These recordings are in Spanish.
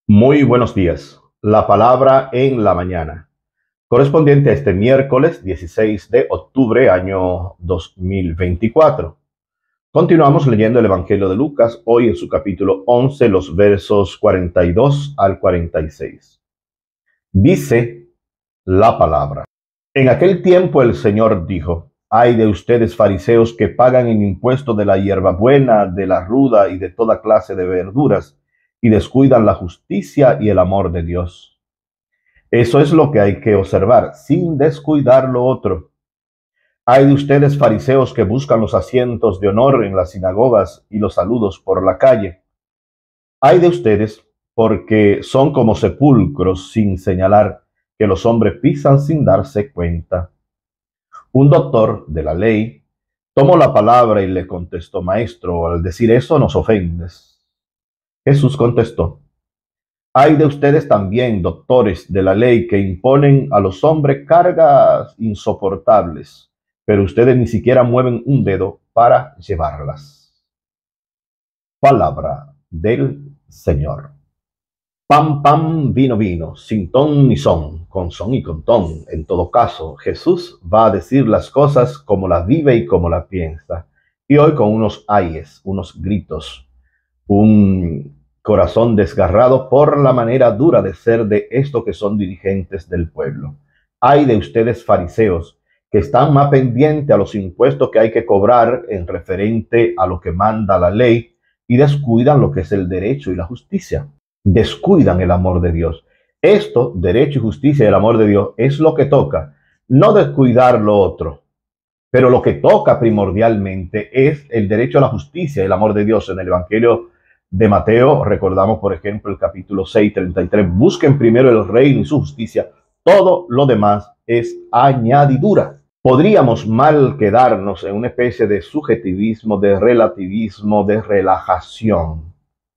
Muy buenos días. La palabra en la mañana, correspondiente a este miércoles 16 de octubre, año 2024. Continuamos leyendo el Evangelio de Lucas, hoy en su capítulo 11, los versos 42 al 46. Dice la palabra: En aquel tiempo el Señor dijo: Ay de ustedes, fariseos, que pagan el impuesto de la hierbabuena, de la ruda y de toda clase de verduras, y descuidan la justicia y el amor de Dios. Eso es lo que hay que observar, sin descuidar lo otro. Ay de ustedes, fariseos, que buscan los asientos de honor en las sinagogas y los saludos por la calle. Ay de ustedes, porque son como sepulcros sin señalar, que los hombres pisan sin darse cuenta. Un doctor de la ley tomó la palabra y le contestó: Maestro, al decir eso nos ofendes. Jesús contestó: Hay de ustedes también, doctores de la ley, que imponen a los hombres cargas insoportables, pero ustedes ni siquiera mueven un dedo para llevarlas. Palabra del Señor. Pan, pan, vino, vino, sin ton ni son, con son y con ton. En todo caso, Jesús va a decir las cosas como las vive y como las piensa. Y hoy con unos ayes, unos gritos, un corazón desgarrado por la manera dura de ser de estos que son dirigentes del pueblo. Ay de ustedes, fariseos, que están más pendientes a los impuestos que hay que cobrar en referente a lo que manda la ley y descuidan lo que es el derecho y la justicia. Descuidan el amor de Dios. Esto, derecho y justicia y el amor de Dios, es lo que toca, no descuidar lo otro. Pero lo que toca primordialmente es el derecho a la justicia y el amor de Dios. En el Evangelio de Mateo recordamos, por ejemplo, el capítulo 6, 33. Busquen primero el reino y su justicia. Todo lo demás es añadidura. Podríamos mal quedarnos en una especie de subjetivismo, de relativismo, de relajación.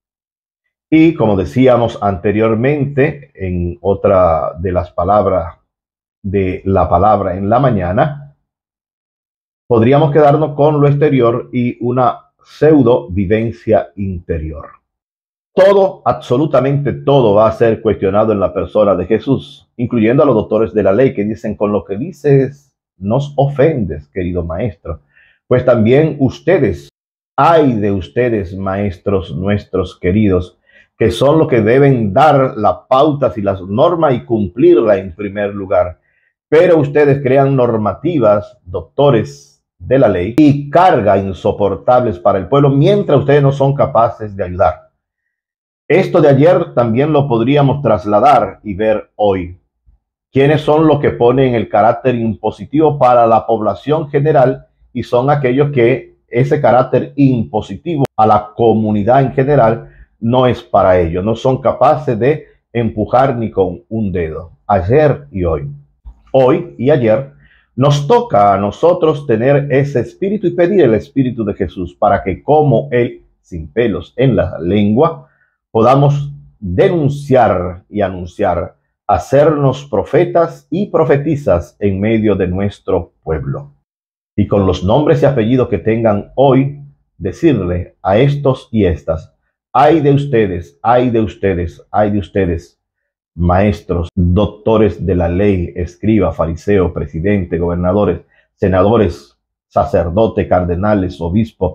Y como decíamos anteriormente, en otra de las palabras de la palabra en la mañana, podríamos quedarnos con lo exterior y una pseudo vivencia interior. Todo, absolutamente todo, va a ser cuestionado en la persona de Jesús, incluyendo a los doctores de la ley que dicen: con lo que dices nos ofendes, querido maestro. Pues también ustedes, ay de ustedes, maestros nuestros queridos, que son los que deben dar las pautas y las normas y cumplirlas en primer lugar. Pero ustedes crean normativas, doctores de la ley, y cargas insoportables para el pueblo, mientras ustedes no son capaces de ayudar. Esto de ayer también lo podríamos trasladar y ver hoy. ¿Quiénes son los que ponen el carácter impositivo para la población general? Y son aquellos que ese carácter impositivo a la comunidad en general no es para ellos. No son capaces de empujar ni con un dedo. Ayer y hoy. Hoy y ayer nos toca a nosotros tener ese espíritu y pedir el espíritu de Jesús para que, como Él, sin pelos en la lengua, podamos denunciar y anunciar, hacernos profetas y profetizas en medio de nuestro pueblo. Y con los nombres y apellidos que tengan hoy, decirle a estos y estas: ay de ustedes, ay de ustedes, ay de ustedes, maestros, doctores de la ley, escriba, fariseo, presidente, gobernadores, senadores, sacerdote, cardenales, obispo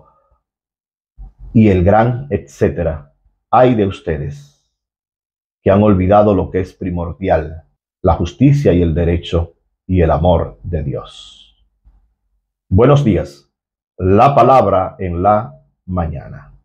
y el gran etcétera. Ay de ustedes, que han olvidado lo que es primordial: la justicia y el derecho y el amor de Dios. Buenos días. La palabra en la mañana.